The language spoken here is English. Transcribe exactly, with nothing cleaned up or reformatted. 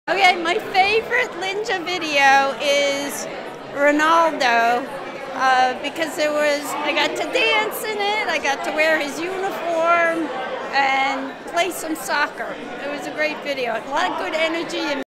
Okay, my favorite Linja video is Ronaldo uh, because there was, I got to dance in it, I got to wear his uniform and play some soccer. It was a great video, a lot of good energy and